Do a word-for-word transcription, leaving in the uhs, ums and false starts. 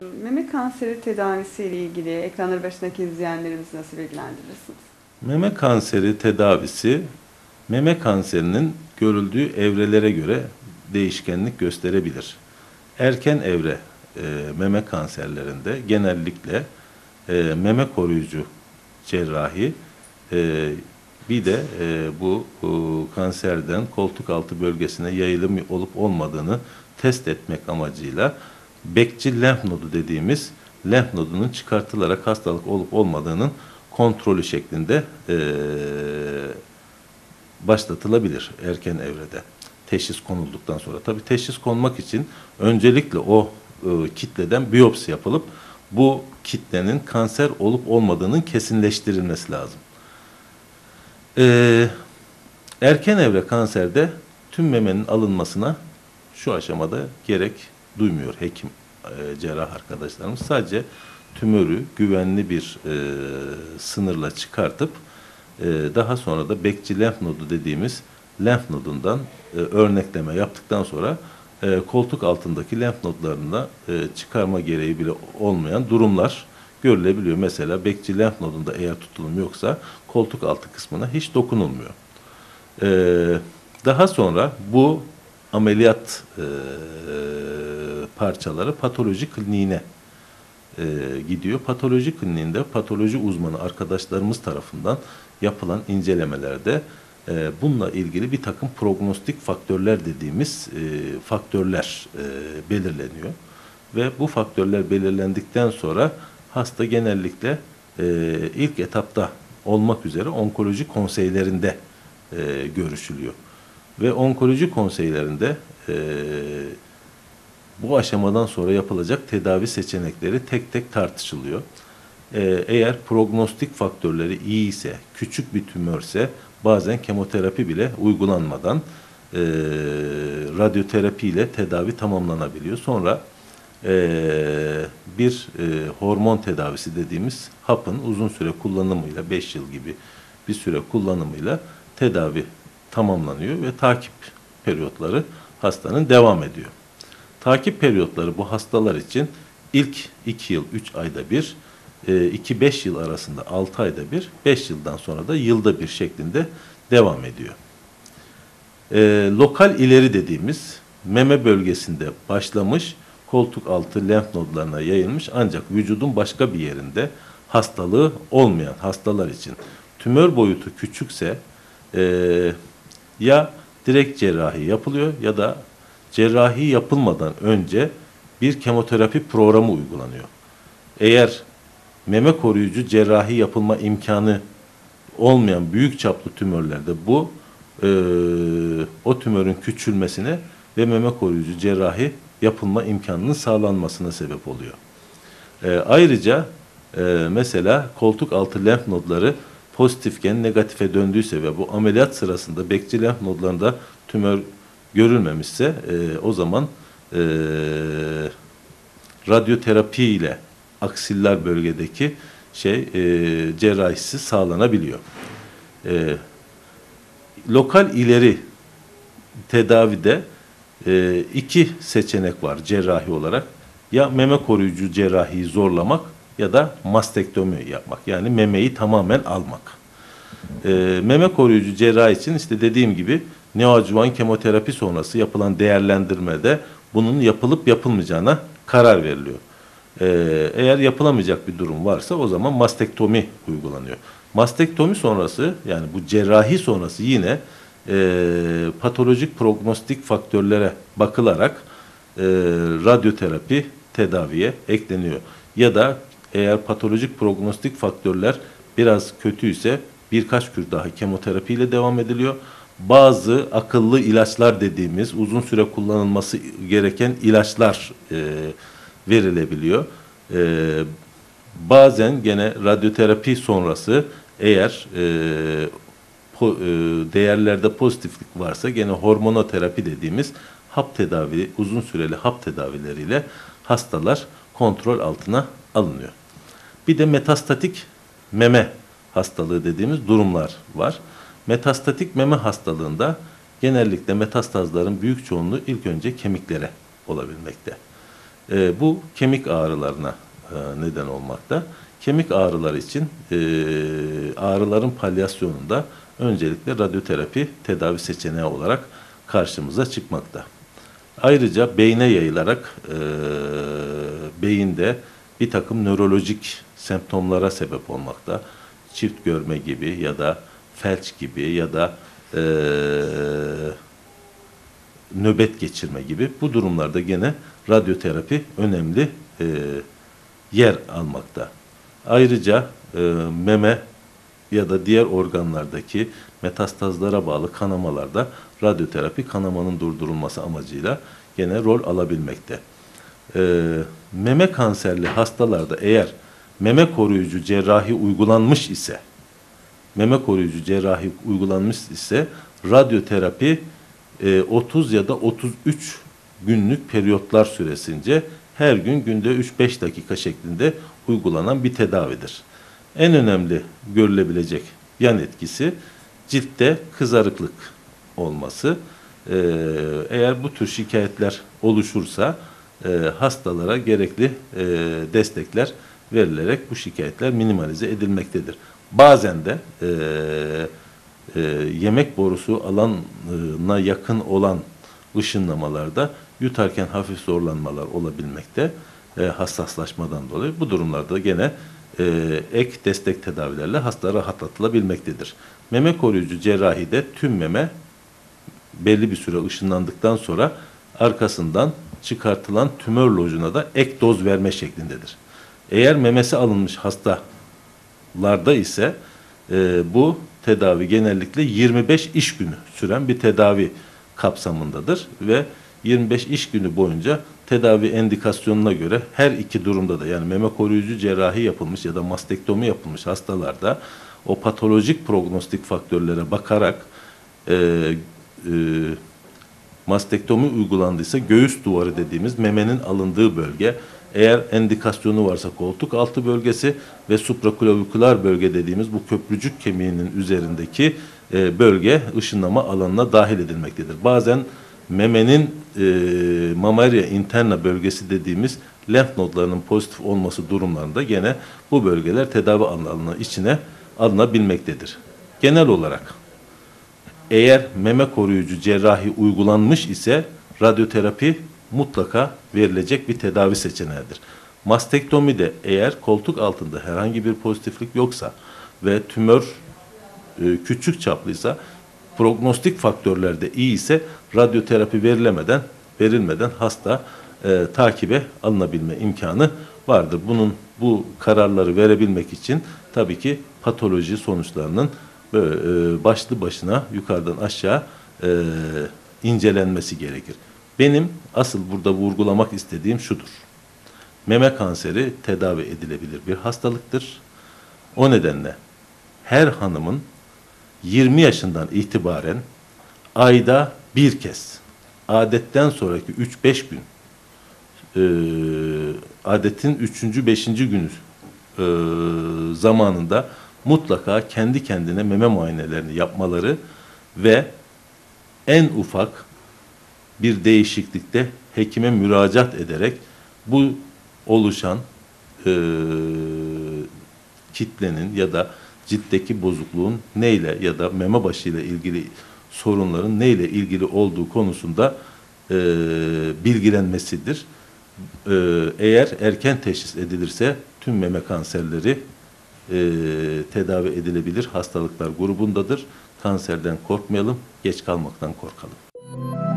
Meme kanseri tedavisi ile ilgili ekranları başındaki izleyenlerimizi nasıl bilgilendirirsiniz? Meme kanseri tedavisi, meme kanserinin görüldüğü evrelere göre değişkenlik gösterebilir. Erken evre e, meme kanserlerinde genellikle e, meme koruyucu cerrahi, e, bir de e, bu e, kanserden koltuk altı bölgesine yayılım olup olmadığını test etmek amacıyla bekçi lenf nodu dediğimiz lenf nodunun çıkartılarak hastalık olup olmadığının kontrolü şeklinde e, başlatılabilir erken evrede. Teşhis konulduktan sonra. Tabii teşhis konmak için öncelikle o e, kitleden biyopsi yapılıp bu kitlenin kanser olup olmadığının kesinleştirilmesi lazım. E, erken evre kanserde tüm memenin alınmasına şu aşamada gerek duymuyor hekim, e, cerrah arkadaşlarımız. Sadece tümörü güvenli bir e, sınırla çıkartıp e, daha sonra da bekçi lenf nodu dediğimiz lenf nodundan e, örnekleme yaptıktan sonra e, koltuk altındaki lenf nodlarında e, çıkarma gereği bile olmayan durumlar görülebiliyor. Mesela bekçi lenf nodunda eğer tutulum yoksa koltuk altı kısmına hiç dokunulmuyor. E, daha sonra bu ameliyat e, parçaları patoloji kliniğine e, gidiyor. Patoloji kliniğinde patoloji uzmanı arkadaşlarımız tarafından yapılan incelemelerde e, bununla ilgili bir takım prognostik faktörler dediğimiz e, faktörler e, belirleniyor. Ve bu faktörler belirlendikten sonra hasta genellikle e, ilk etapta olmak üzere onkoloji konseylerinde e, görüşülüyor. Ve onkoloji konseylerinde e, bu aşamadan sonra yapılacak tedavi seçenekleri tek tek tartışılıyor. Ee, eğer prognostik faktörleri iyi ise, küçük bir tümörse bazen kemoterapi bile uygulanmadan e, radyoterapi ile tedavi tamamlanabiliyor. Sonra e, bir e, hormon tedavisi dediğimiz hapın uzun süre kullanımıyla, beş yıl gibi bir süre kullanımıyla tedavi tamamlanıyor ve takip periyotları hastanın devam ediyor. Takip periyotları bu hastalar için ilk iki yıl üç ayda bir, iki beş yıl arasında altı ayda bir, beş yıldan sonra da yılda bir şeklinde devam ediyor. E, lokal ileri dediğimiz meme bölgesinde başlamış, koltuk altı lenf nodlarına yayılmış ancak vücudun başka bir yerinde hastalığı olmayan hastalar için tümör boyutu küçükse e, ya direkt cerrahi yapılıyor ya da cerrahi yapılmadan önce bir kemoterapi programı uygulanıyor. Eğer meme koruyucu cerrahi yapılma imkanı olmayan büyük çaplı tümörlerde bu e, o tümörün küçülmesine ve meme koruyucu cerrahi yapılma imkanının sağlanmasına sebep oluyor. E, ayrıca e, mesela koltuk altı lenf nodları pozitifken negatife döndüyse ve bu ameliyat sırasında bekçi lenf nodlarında tümör görülmemişse e, o zaman e, radyoterapi ile aksiller bölgedeki şey e, cerrahisi sağlanabiliyor. E, lokal ileri tedavide e, iki seçenek var cerrahi olarak. Ya meme koruyucu cerrahiyi zorlamak ya da mastektomi yapmak. Yani memeyi tamamen almak. E, meme koruyucu cerrahi için işte dediğim gibi neoadjuvan kemoterapi sonrası yapılan değerlendirmede bunun yapılıp yapılmayacağına karar veriliyor. Ee, eğer yapılamayacak bir durum varsa o zaman mastektomi uygulanıyor. Mastektomi sonrası yani bu cerrahi sonrası yine e, patolojik prognostik faktörlere bakılarak e, radyoterapi tedaviye ekleniyor. Ya da eğer patolojik prognostik faktörler biraz kötüyse birkaç kür daha kemoterapiyle devam ediliyor. Bazı akıllı ilaçlar dediğimiz uzun süre kullanılması gereken ilaçlar e, verilebiliyor. E, bazen gene radyoterapi sonrası eğer e, po, e, değerlerde pozitiflik varsa gene hormonoterapi dediğimiz hap tedavi, uzun süreli hap tedavileriyle hastalar kontrol altına alınıyor. Bir de metastatik meme hastalığı dediğimiz durumlar var. Metastatik meme hastalığında genellikle metastazların büyük çoğunluğu ilk önce kemiklere olabilmekte. E, bu kemik ağrılarına e, neden olmakta. Kemik ağrıları için e, ağrıların palyasyonunda öncelikle radyoterapi tedavi seçeneği olarak karşımıza çıkmakta. Ayrıca beyne yayılarak e, beyinde bir takım nörolojik semptomlara sebep olmakta. Çift görme gibi ya da felç gibi ya da e, nöbet geçirme gibi bu durumlarda gene radyoterapi önemli e, yer almakta. Ayrıca e, meme ya da diğer organlardaki metastazlara bağlı kanamalarda radyoterapi kanamanın durdurulması amacıyla gene rol alabilmekte. E, meme kanserli hastalarda eğer meme koruyucu cerrahi uygulanmış ise meme koruyucu cerrahi uygulanmış ise radyoterapi e, otuz ya da otuz üç günlük periyotlar süresince her gün günde üç beş dakika şeklinde uygulanan bir tedavidir. En önemli görülebilecek yan etkisi ciltte kızarıklık olması. Ee, eğer bu tür şikayetler oluşursa e, hastalara gerekli e, destekler verilerek bu şikayetler minimalize edilmektedir. Bazen de e, e, yemek borusu alanına yakın olan ışınlamalarda yutarken hafif zorlanmalar olabilmekte e, hassaslaşmadan dolayı. Bu durumlarda gene e, ek destek tedavilerle hasta rahatlatılabilmektedir. Meme koruyucu cerrahide tüm meme belli bir süre ışınlandıktan sonra arkasından çıkartılan tümör lojuna da ek doz verme şeklindedir. Eğer memesi alınmış hastalarda ise e, bu tedavi genellikle yirmi beş iş günü süren bir tedavi kapsamındadır ve yirmi beş iş günü boyunca tedavi endikasyonuna göre her iki durumda da yani meme koruyucu cerrahi yapılmış ya da mastektomi yapılmış hastalarda o patolojik prognostik faktörlere bakarak e, e, mastektomi uygulandıysa göğüs duvarı dediğimiz memenin alındığı bölge, eğer endikasyonu varsa koltuk altı bölgesi ve supraklavikular bölge dediğimiz bu köprücük kemiğinin üzerindeki e, bölge ışınlama alanına dahil edilmektedir. Bazen memenin e, mamarya interna bölgesi dediğimiz lenf nodlarının pozitif olması durumlarında gene bu bölgeler tedavi alanının içine alınabilmektedir. Genel olarak eğer meme koruyucu cerrahi uygulanmış ise radyoterapi mutlaka verilecek bir tedavi seçeneğidir. Mastektomide eğer koltuk altında herhangi bir pozitiflik yoksa ve tümör e, küçük çaplıysa, prognostik faktörler de iyi ise radyoterapi verilemeden, verilmeden hasta e, takibe alınabilme imkanı vardır. Bunun bu kararları verebilmek için tabii ki patoloji sonuçlarının böyle, e, başlı başına yukarıdan aşağı e, incelenmesi gerekir. Benim asıl burada vurgulamak istediğim şudur. Meme kanseri tedavi edilebilir bir hastalıktır. O nedenle her hanımın yirmi yaşından itibaren ayda bir kez, adetten sonraki üç beş gün, e, adetin üçüncü beşinci günü e, zamanında mutlaka kendi kendine meme muayenelerini yapmaları ve en ufak bir değişiklikte hekime müracaat ederek bu oluşan e, kitlenin ya da ciltteki bozukluğun neyle ya da meme başı ile ilgili sorunların neyle ilgili olduğu konusunda e, bilgilenmesidir. E, eğer erken teşhis edilirse tüm meme kanserleri e, tedavi edilebilir hastalıklar grubundadır. Kanserden korkmayalım, geç kalmaktan korkalım.